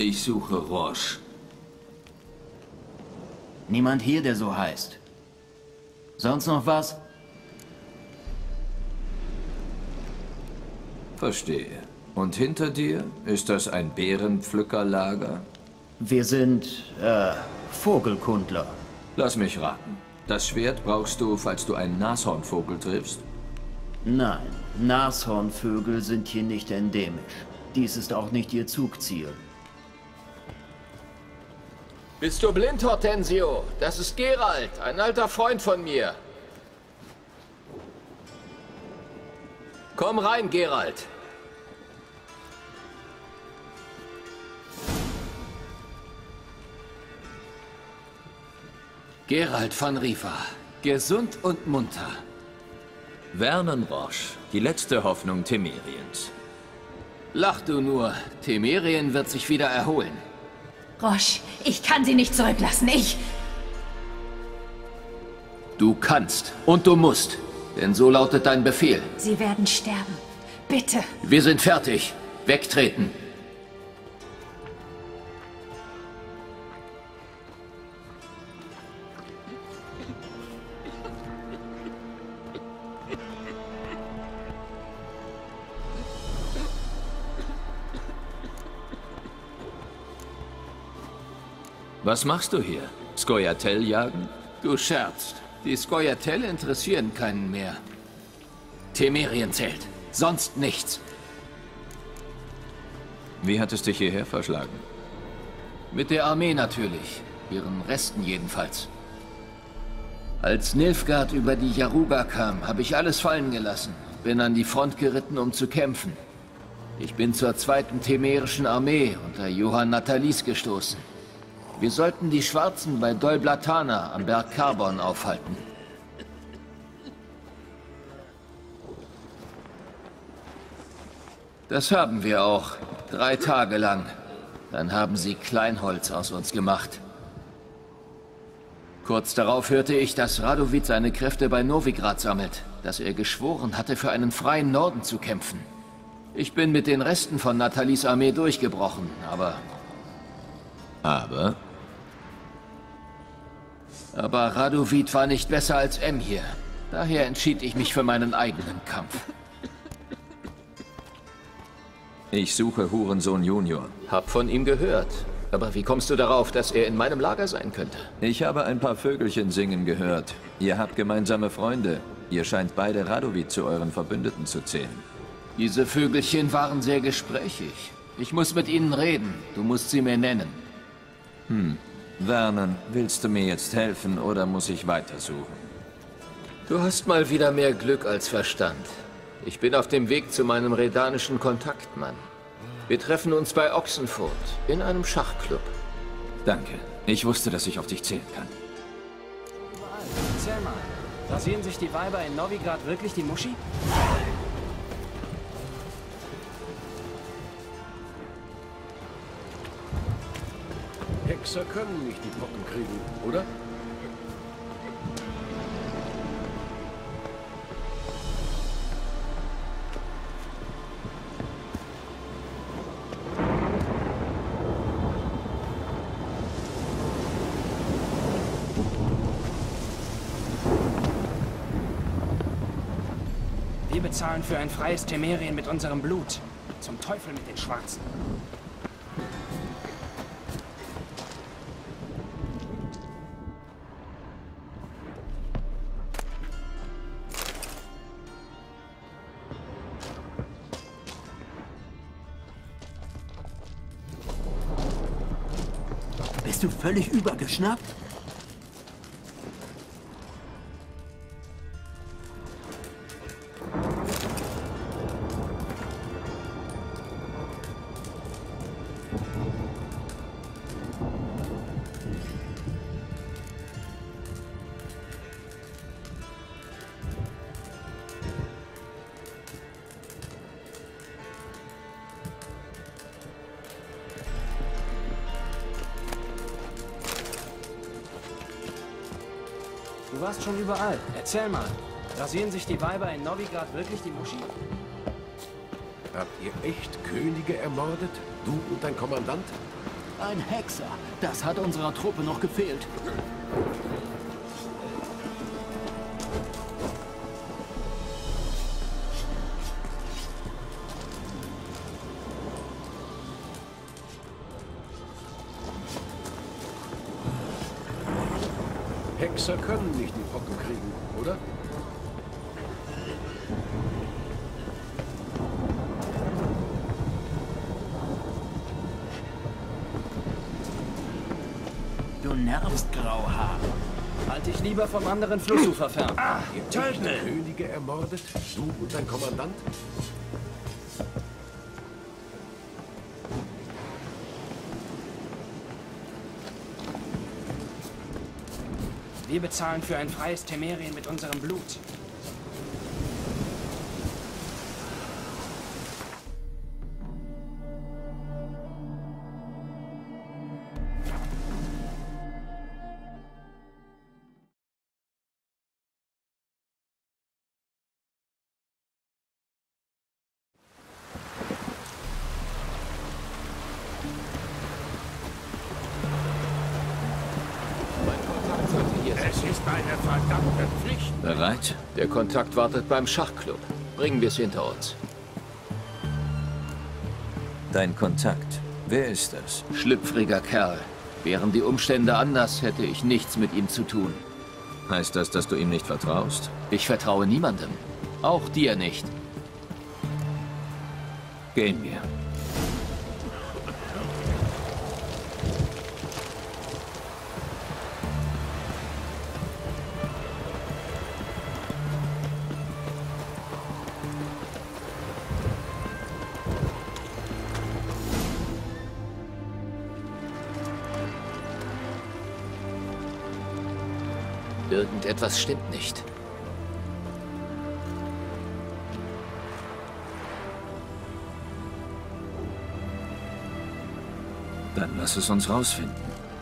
Ich suche Roche. Niemand hier, der so heißt. Sonst noch was? Verstehe. Und hinter dir? Ist das ein Beerenpflückerlager? Wir sind, Vogelkundler. Lass mich raten. Das Schwert brauchst du, falls du einen Nashornvogel triffst? Nein, Nashornvögel sind hier nicht endemisch. Dies ist auch nicht ihr Zugziel. Bist du blind, Hortensio? Das ist Geralt, ein alter Freund von mir. Komm rein, Geralt. Geralt von Riva. Gesund und munter. Vernon Roche, die letzte Hoffnung Temeriens. Lach du nur. Temerien wird sich wieder erholen. Roche, ich kann sie nicht zurücklassen. Du kannst und du musst. Denn so lautet dein Befehl. Sie werden sterben. Bitte. Wir sind fertig. Wegtreten. Was machst du hier? Scoia'tael jagen? Du scherzt. Die Scoia'tael interessieren keinen mehr. Temerien zählt. Sonst nichts. Wie hat es dich hierher verschlagen? Mit der Armee natürlich. Ihren Resten jedenfalls. Als Nilfgaard über die Yaruga kam, habe ich alles fallen gelassen. Bin an die Front geritten, um zu kämpfen. Ich bin zur 2. Temerischen Armee unter Johann Natalis gestoßen. Wir sollten die Schwarzen bei Dol Blatana am Berg Karbon aufhalten. Das haben wir auch. 3 Tage lang. Dann haben sie Kleinholz aus uns gemacht. Kurz darauf hörte ich, dass Radovid seine Kräfte bei Novigrad sammelt, dass er geschworen hatte, für einen freien Norden zu kämpfen. Ich bin mit den Resten von Natalis Armee durchgebrochen, aber... Aber Radovid war nicht besser als Emhyr. Daher entschied ich mich für meinen eigenen Kampf. Ich suche Hurensohn Junior. Hab von ihm gehört. Aber wie kommst du darauf, dass er in meinem Lager sein könnte? Ich habe ein paar Vögelchen singen gehört. Ihr habt gemeinsame Freunde. Ihr scheint beide Radovid zu euren Verbündeten zu zählen. Diese Vögelchen waren sehr gesprächig. Ich muss mit ihnen reden. Du musst sie mir nennen. Vernon, willst du mir jetzt helfen oder muss ich weitersuchen? Du hast mal wieder mehr Glück als Verstand. Ich bin auf dem Weg zu meinem redanischen Kontaktmann. Wir treffen uns bei Oxenfurt in einem Schachclub. Danke. Ich wusste, dass ich auf dich zählen kann. Erzähl mal, rasieren sich die Weiber in Novigrad wirklich die Muschi? Hexer können nicht die Pocken kriegen, oder? Wir bezahlen für ein freies Temerien mit unserem Blut. Zum Teufel mit den Schwarzen. Bist du völlig übergeschnappt? Du warst schon überall. Erzähl mal, rasieren sich die Weiber in Novigrad wirklich die Muschi? Habt ihr echt Könige ermordet? Du und dein Kommandant? Ein Hexer. Das hat unserer Truppe noch gefehlt. Hexer können nicht die Pocken kriegen, oder? Du nervst, Grauhaar. Halt dich lieber vom anderen Flussufer fern. Ihr habt die Könige ermordet? Du und dein Kommandant? Wir bezahlen für ein freies Temerien mit unserem Blut. Es ist eine verdammte Pflicht. Bereit? Der Kontakt wartet beim Schachclub. Bringen wir es hinter uns. Dein Kontakt. Wer ist das? Schlüpfriger Kerl. Wären die Umstände anders, hätte ich nichts mit ihm zu tun. Heißt das, dass du ihm nicht vertraust? Ich vertraue niemandem. Auch dir nicht. Gehen wir. Irgendetwas stimmt nicht. Dann lass es uns rausfinden.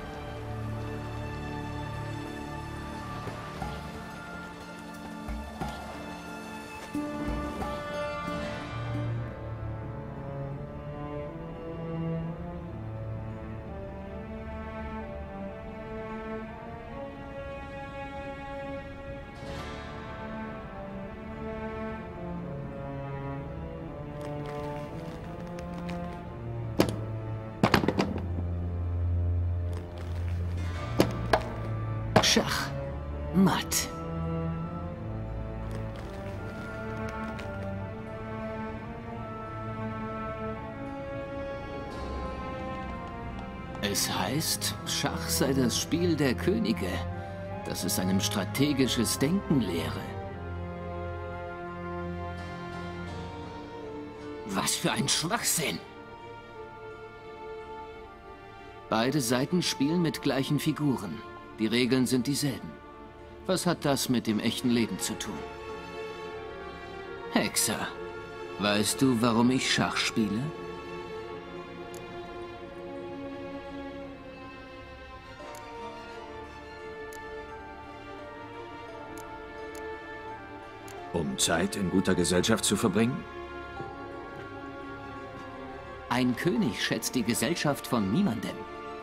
Schach. Matt. Es heißt, Schach sei das Spiel der Könige, dass es einem strategisches Denken lehre. Was für ein Schwachsinn! Beide Seiten spielen mit gleichen Figuren. Die Regeln sind dieselben. Was hat das mit dem echten Leben zu tun? Hexer, weißt du, warum ich Schach spiele? Um Zeit in guter Gesellschaft zu verbringen? Ein König schätzt die Gesellschaft von niemandem.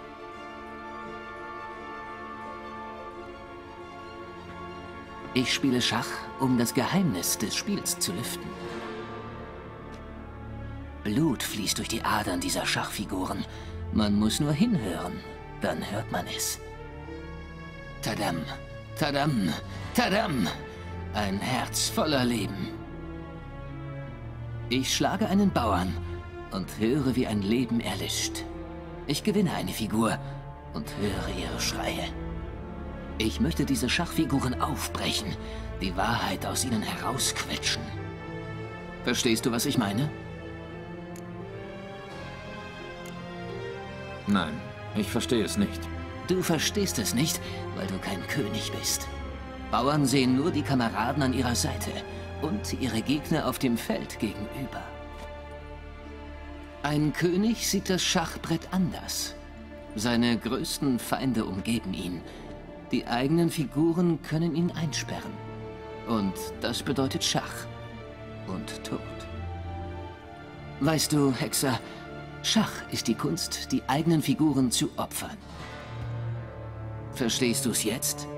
Ich spiele Schach, um das Geheimnis des Spiels zu lüften. Blut fließt durch die Adern dieser Schachfiguren. Man muss nur hinhören, dann hört man es. Tadam, tadam, tadam. Ein Herz voller Leben. Ich schlage einen Bauern und höre, wie ein Leben erlischt. Ich gewinne eine Figur und höre ihre Schreie. Ich möchte diese Schachfiguren aufbrechen, die Wahrheit aus ihnen herausquetschen. Verstehst du, was ich meine? Nein, ich verstehe es nicht. Du verstehst es nicht, weil du kein König bist. Bauern sehen nur die Kameraden an ihrer Seite und ihre Gegner auf dem Feld gegenüber. Ein König sieht das Schachbrett anders. Seine größten Feinde umgeben ihn. Die eigenen Figuren können ihn einsperren. Und das bedeutet Schach und Tod. Weißt du, Hexer, Schach ist die Kunst, die eigenen Figuren zu opfern. Verstehst du's jetzt?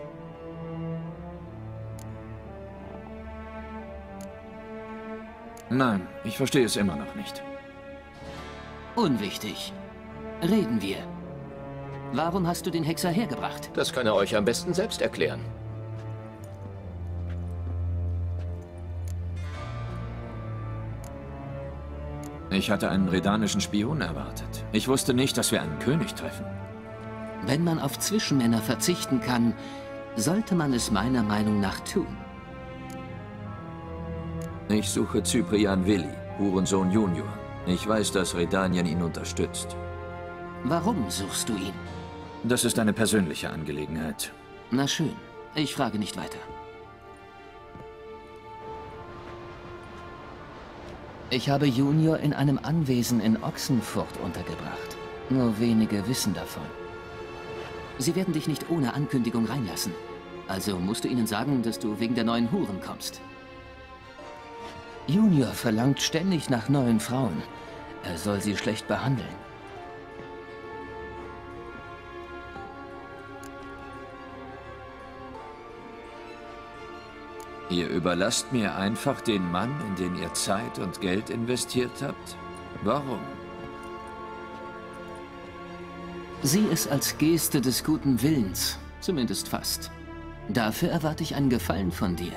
Nein, ich verstehe es immer noch nicht. Unwichtig. Reden wir. Warum hast du den Hexer hergebracht? Das kann er euch am besten selbst erklären. Ich hatte einen redanischen Spion erwartet. Ich wusste nicht, dass wir einen König treffen. Wenn man auf Zwischenmänner verzichten kann, sollte man es meiner Meinung nach tun. Ich suche Cyprian Willi, Hurensohn Junior. Ich weiß, dass Redanien ihn unterstützt. Warum suchst du ihn? Das ist eine persönliche Angelegenheit. Na schön, ich frage nicht weiter. Ich habe Junior in einem Anwesen in Ochsenfurt untergebracht. Nur wenige wissen davon. Sie werden dich nicht ohne Ankündigung reinlassen. Also musst du ihnen sagen, dass du wegen der neuen Huren kommst. Junior verlangt ständig nach neuen Frauen. Er soll sie schlecht behandeln. Ihr überlasst mir einfach den Mann, in den ihr Zeit und Geld investiert habt? Warum? Sieh es als Geste des guten Willens, zumindest fast. Dafür erwarte ich einen Gefallen von dir.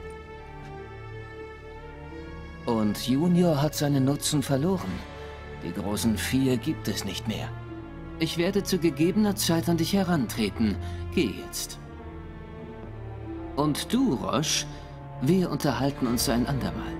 Und Junior hat seinen Nutzen verloren. Die großen Vier gibt es nicht mehr. Ich werde zu gegebener Zeit an dich herantreten. Geh jetzt. Und du, Roche, wir unterhalten uns ein andermal.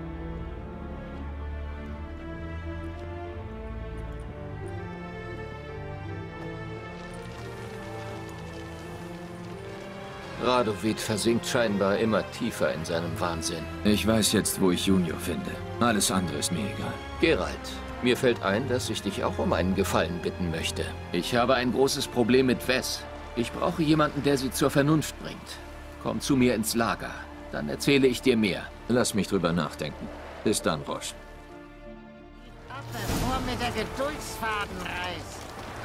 Radovid versinkt scheinbar immer tiefer in seinem Wahnsinn. Ich weiß jetzt, wo ich Junior finde. Alles andere ist mir egal. Geralt, mir fällt ein, dass ich dich auch um einen Gefallen bitten möchte. Ich habe ein großes Problem mit Wes. Ich brauche jemanden, der sie zur Vernunft bringt. Komm zu mir ins Lager. Dann erzähle ich dir mehr. Lass mich drüber nachdenken. Bis dann, Roche. Nur mit der Geduldsfaden reißt.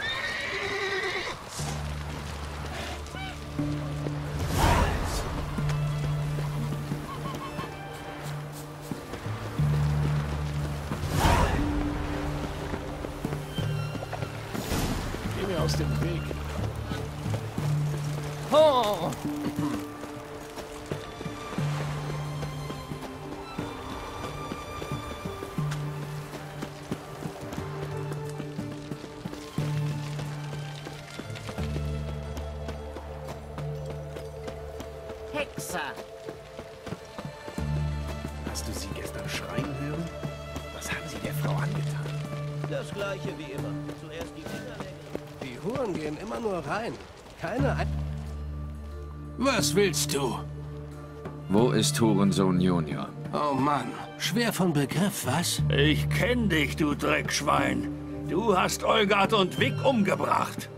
Geh mir aus dem Weg. Oh! Hexer. Hast du sie gestern schreien hören? Was haben sie der Frau angetan? Das gleiche wie immer. Zuerst die Fingerlänge. Die Huren gehen immer nur rein. Keine Ein... Was willst du? Wo ist Hurensohn Junior? Oh Mann, schwer von Begriff, was? Ich kenn dich, du Dreckschwein. Du hast Olgard und Vic umgebracht.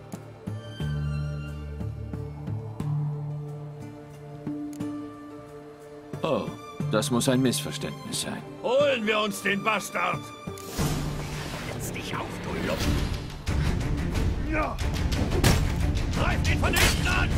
Oh, das muss ein Missverständnis sein. Holen wir uns den Bastard! Setz dich auf, du Lump! Ja! Greif ihn von hinten an!